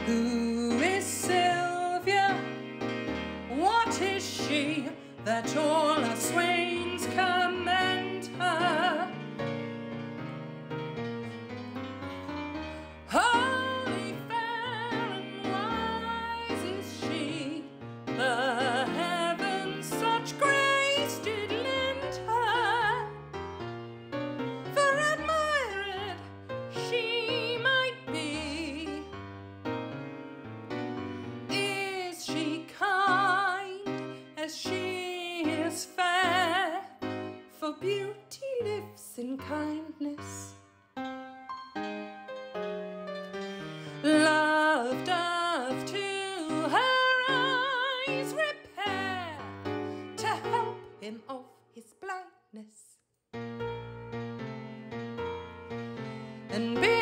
Who is Silvia? What is she that all our swains commend her? Holy, fair and wise is she, the heavens such grace did lend her. For admired she might be. Is she kind as she is fair? For beauty lives in kindness. Love doth to her eyes repair, to help him of his blindness. And